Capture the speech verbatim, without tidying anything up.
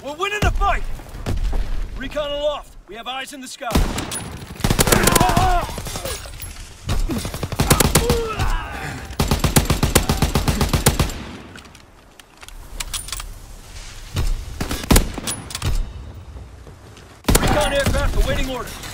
We're winning the fight! Recon aloft. We have eyes in the sky. Recon aircraft awaiting orders.